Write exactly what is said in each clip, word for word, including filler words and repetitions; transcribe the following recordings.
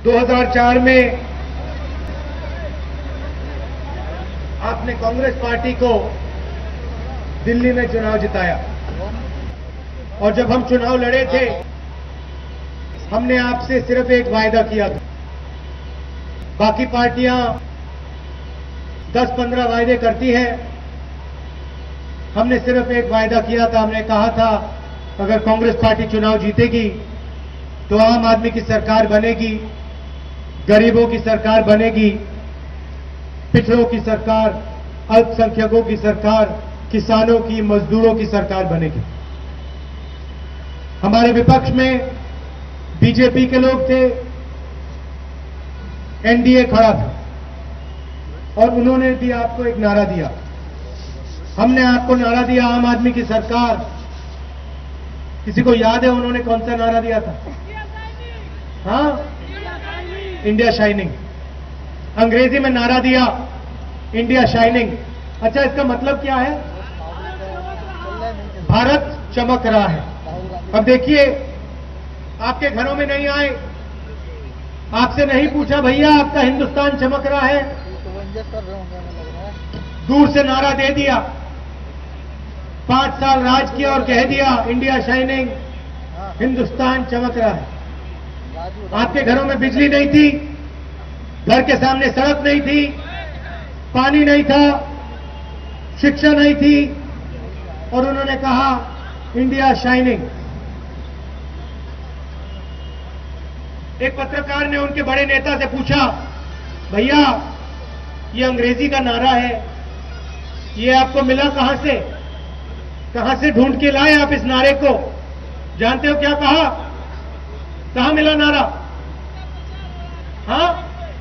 दो हज़ार चार में आपने कांग्रेस पार्टी को दिल्ली में चुनाव जिताया और जब हम चुनाव लड़े थे हमने आपसे सिर्फ एक वायदा किया था। बाकी पार्टियां दस पंद्रह वायदे करती हैं, हमने सिर्फ एक वायदा किया था। हमने कहा था अगर कांग्रेस पार्टी चुनाव जीतेगी तो आम आदमी की सरकार बनेगी, गरीबों की सरकार बनेगी, पिछड़ों की सरकार, अल्पसंख्यकों की सरकार, किसानों की, मजदूरों की सरकार बनेगी। हमारे विपक्ष में बीजेपी के लोग थे, एनडीए खड़ा था और उन्होंने भी आपको एक नारा दिया। हमने आपको नारा दिया आम आदमी की सरकार। किसी को याद है उन्होंने कौन सा नारा दिया था? हाँ, इंडिया शाइनिंग। अंग्रेजी में नारा दिया इंडिया शाइनिंग। अच्छा, इसका मतलब क्या है? भारत चमक रहा है। अब देखिए, आपके घरों में नहीं आए, आपसे नहीं पूछा भैया आपका हिंदुस्तान चमक रहा है, दूर से नारा दे दिया। पांच साल राज किया और कह दिया इंडिया शाइनिंग, हिंदुस्तान चमक रहा है। आपके घरों में बिजली नहीं थी, घर के सामने सड़क नहीं थी, पानी नहीं था, शिक्षा नहीं थी और उन्होंने कहा इंडिया शाइनिंग। एक पत्रकार ने उनके बड़े नेता से पूछा, भैया ये अंग्रेजी का नारा है, ये आपको मिला कहां से? कहां से ढूंढ के लाए आप इस नारे को? जानते हो क्या कहा? कहां मिला नारा? हाँ,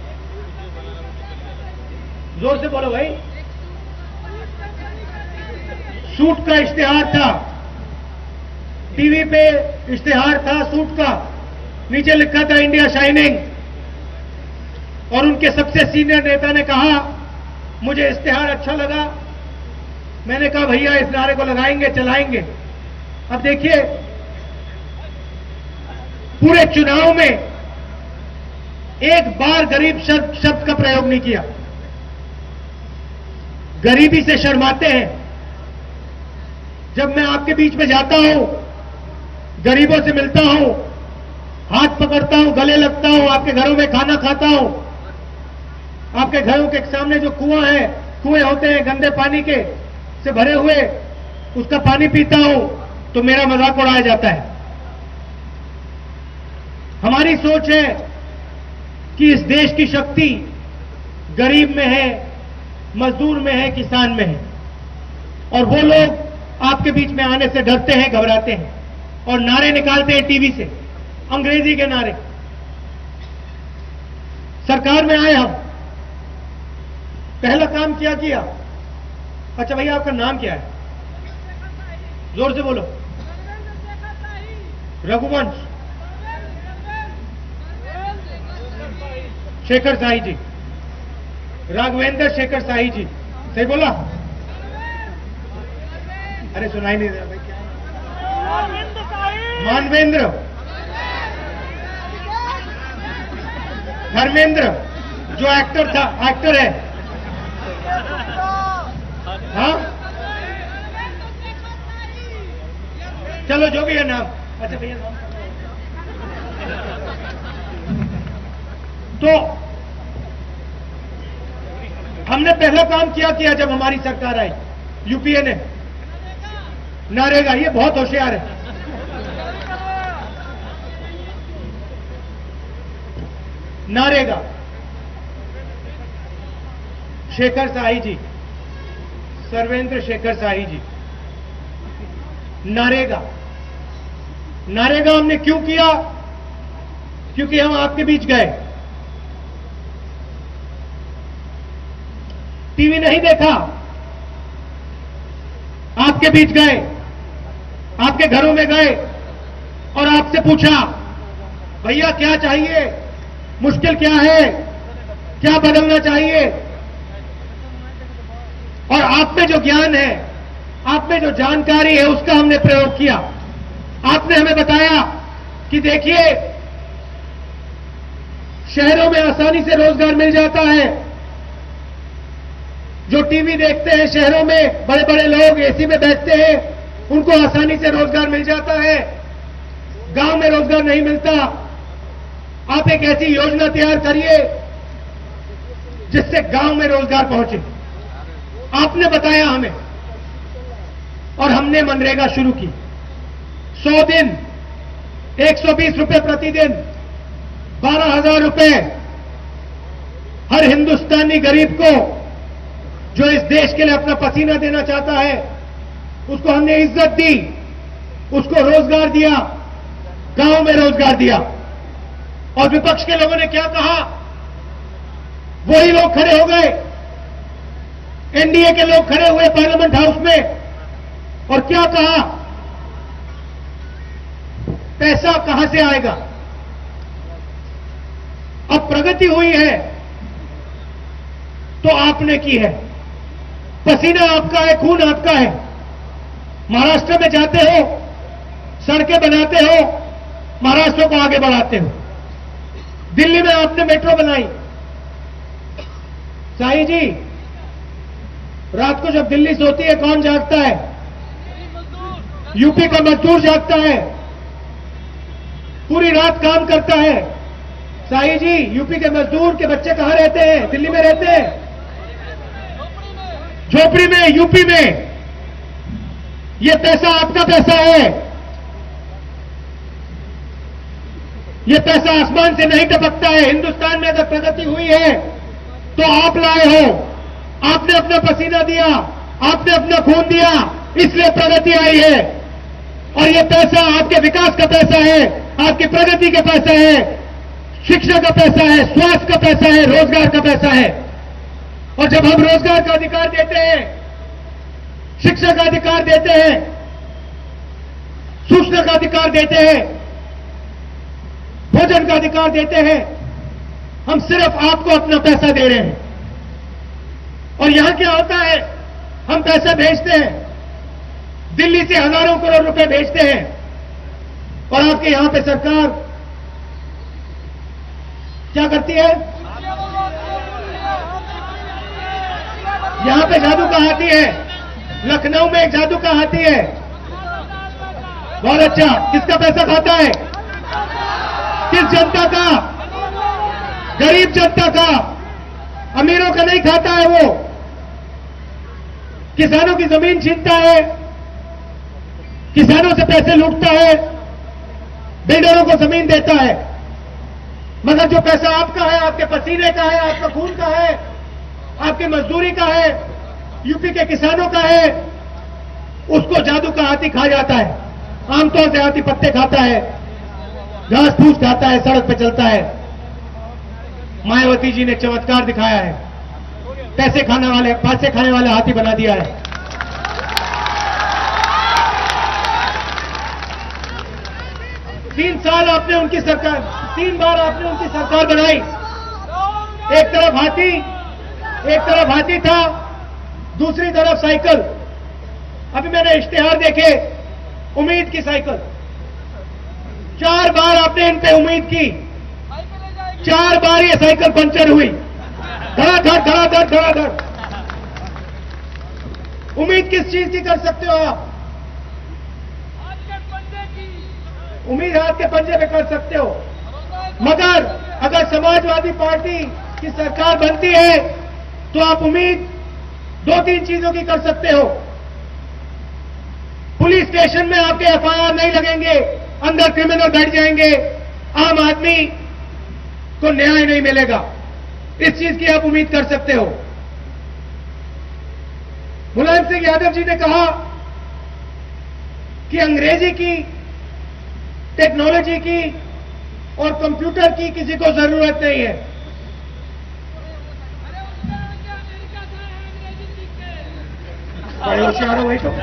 जोर से बोलो भाई। सूट का इश्तिहार था, टीवी पे इश्तिहार था सूट का, नीचे लिखा था इंडिया शाइनिंग और उनके सबसे सीनियर नेता ने कहा मुझे इश्तिहार अच्छा लगा, मैंने कहा भैया इस नारे को लगाएंगे, चलाएंगे। अब देखिए, पूरे चुनाव में एक बार गरीब शब्द शब्द का प्रयोग नहीं किया। गरीबी से शर्माते हैं। जब मैं आपके बीच में जाता हूं, गरीबों से मिलता हूं, हाथ पकड़ता हूं, गले लगता हूं, आपके घरों में खाना खाता हूं, आपके घरों के सामने जो कुआं है, कुएं होते हैं गंदे पानी के से भरे हुए, उसका पानी पीता हूं तो मेरा मजाक उड़ाया जाता है। हमारी सोच है कि इस देश की शक्ति गरीब में है, मजदूर में है, किसान में है और वो लोग आपके बीच में आने से डरते हैं, घबराते हैं और नारे निकालते हैं टीवी से, अंग्रेजी के नारे। सरकार में आए हम, पहला काम क्या किया? अच्छा भैया आपका नाम क्या है? जोर से बोलो। रघुवंश शेखर साही जी, राघवेंद्र शेखर साही जी, सही बोला? अरे सुनाई नहीं दिया भाई, क्या? मानवेंद्र, धर्मेंद्र जो एक्टर था, एक्टर है, हाँ चलो जो भी है नाम। अच्छा भैया नाम तो हमने पहला काम क्या किया जब हमारी सरकार आई, यूपीए ने? नरेगा। ये बहुत होशियार है। नरेगा, शेखर साही जी, सर्वेंद्र शेखर साही जी, नरेगा। नरेगा हमने क्यों किया? क्योंकि हम आपके बीच गए, टीवी नहीं देखा, आपके बीच गए, आपके घरों में गए और आपसे पूछा भैया क्या चाहिए, मुश्किल क्या है, क्या बदलना चाहिए। और आप में जो ज्ञान है, आप में जो जानकारी है, उसका हमने प्रयोग किया। आपने हमें बताया कि देखिए शहरों में आसानी से रोजगार मिल जाता है। जो टीवी देखते हैं शहरों में, बड़े बड़े लोग एसी में बैठते हैं, उनको आसानी से रोजगार मिल जाता है। गांव में रोजगार नहीं मिलता। आप एक ऐसी योजना तैयार करिए जिससे गांव में रोजगार पहुंचे। आपने बताया हमें और हमने मनरेगा शुरू की। सौ दिन, एक सौ बीस रुपए प्रतिदिन, बारह हजार रुपए हर हिंदुस्तानी गरीब को जो इस देश के लिए अपना पसीना देना चाहता है, उसको हमने इज्जत दी, उसको रोजगार दिया, गांव में रोजगार दिया। और विपक्ष के लोगों ने क्या कहा? वही लोग खड़े हो गए, एनडीए के लोग खड़े हुए पार्लियामेंट हाउस में, और क्या कहा? पैसा कहां से आएगा? अब प्रगति हुई है तो आपने की है, पसीना आपका है, खून आपका है। महाराष्ट्र में जाते हो, सड़कें बनाते हो, महाराष्ट्र को आगे बढ़ाते हो। दिल्ली में आपने मेट्रो बनाई। साईं जी, रात को जब दिल्ली सोती है कौन जागता है? यूपी का मजदूर जागता है, पूरी रात काम करता है। साईं जी, यूपी के मजदूर के बच्चे कहां रहते हैं? दिल्ली में रहते हैं, झोपड़ी में, यूपी में। ये पैसा आपका पैसा है, ये पैसा आसमान से नहीं टपकता है। हिंदुस्तान में अगर प्रगति हुई है तो आप लाए हो, आपने अपना पसीना दिया, आपने अपना खून दिया, इसलिए प्रगति आई है। और ये पैसा आपके विकास का पैसा है, आपकी प्रगति का पैसा है, शिक्षा का पैसा है, स्वास्थ्य का पैसा है, रोजगार का पैसा है। और जब हम रोजगार का अधिकार देते हैं, शिक्षा का अधिकार देते हैं, सूचना का अधिकार देते हैं, भोजन का अधिकार देते हैं, हम सिर्फ आपको अपना पैसा दे रहे हैं। और यहां क्या होता है? हम पैसा भेजते हैं, दिल्ली से हजारों करोड़ रुपए भेजते हैं, और आपके यहां पे सरकार क्या करती है? यहां पे जादू का हाथी है, लखनऊ में एक जादू का हाथी है। बहुत अच्छा। किसका पैसा खाता है? किस जनता का? गरीब जनता का, अमीरों का नहीं खाता है। वो किसानों की जमीन छीनता है, किसानों से पैसे लूटता है, बिल्डरों को जमीन देता है। मगर जो पैसा आपका है, आपके पसीने का है, आपका खून का है, आपकी मजदूरी का है, यूपी के किसानों का है, उसको जादू का हाथी खा जाता है। आमतौर से हाथी पत्ते खाता है, घास फूस खाता है, सड़क पे चलता है। मायावती जी ने चमत्कार दिखाया है, पैसे खाने वाले पैसे खाने वाले हाथी बना दिया है। तीन साल आपने उनकी सरकार, तीन बार आपने उनकी सरकार बनाई। एक तरफ हाथी, एक तरफ हाथी था, दूसरी तरफ साइकिल। अभी मैंने इश्तिहार देखे, उम्मीद की साइकिल। चार बार आपने इन पे उम्मीद की, चार बार ये साइकिल पंचर हुई। धड़ाधड़ धड़ाधड़ धड़ाधड़। उम्मीद किस चीज की कर सकते हो आप? उम्मीद हाथ के पंजे पे कर सकते हो। मगर अगर समाजवादी पार्टी की सरकार बनती है तो आप उम्मीद दो तीन चीजों की कर सकते हो। पुलिस स्टेशन में आपके एफ आई आर नहीं लगेंगे, अंदर क्रिमिनल बैठ जाएंगे, आम आदमी को न्याय नहीं मिलेगा। इस चीज की आप उम्मीद कर सकते हो। मुलायम सिंह यादव जी ने कहा कि अंग्रेजी की, टेक्नोलॉजी की और कंप्यूटर की किसी को जरूरत नहीं है। बड़े होशियार हो भाई। तो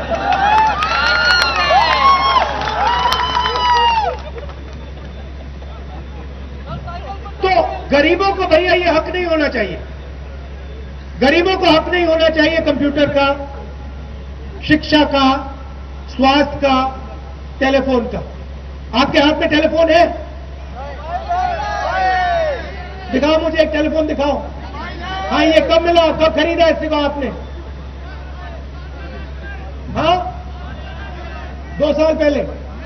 तो गरीबों को भैया ये हक नहीं होना चाहिए। गरीबों को हक नहीं होना चाहिए कंप्यूटर का, शिक्षा का, स्वास्थ्य का, टेलीफोन का। आपके हाथ में टेलीफोन है? दिखाओ मुझे एक टेलीफोन दिखाओ। हाँ, ये कब मिला, कब खरीदा इससे को आपने? हाँ, दो साल पहले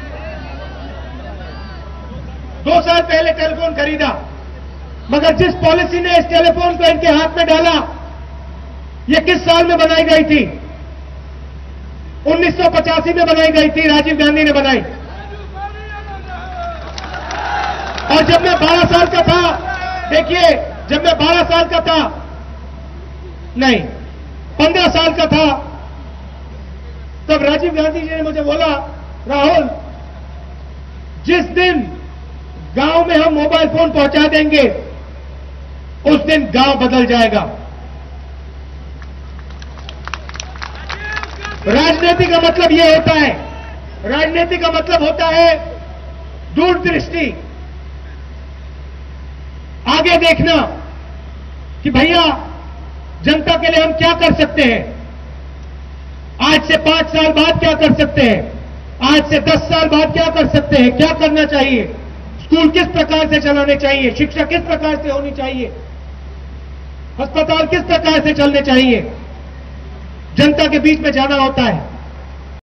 दो साल पहले टेलीफोन खरीदा। मगर जिस पॉलिसी ने इस टेलीफोन को इनके हाथ में डाला, ये किस साल में बनाई गई थी? उन्नीस सौ पचासी में बनाई गई थी, राजीव गांधी ने बनाई। और जब मैं बारह साल का था, देखिए, जब मैं बारह साल का था, नहीं पंद्रह साल का था, तब राजीव गांधी जी ने मुझे बोला, राहुल, जिस दिन गांव में हम मोबाइल फोन पहुंचा देंगे, उस दिन गांव बदल जाएगा। राजनीति का मतलब यह होता है, राजनीति का मतलब होता है दूरदृष्टि, आगे देखना कि भैया जनता के लिए हम क्या कर सकते हैं, आज से पांच साल बाद क्या कर सकते हैं, आज से दस साल बाद क्या कर सकते हैं, क्या करना चाहिए, स्कूल किस प्रकार से चलाने चाहिए, शिक्षा किस प्रकार से होनी चाहिए, अस्पताल किस प्रकार से चलने चाहिए। जनता के बीच में जाना होता है।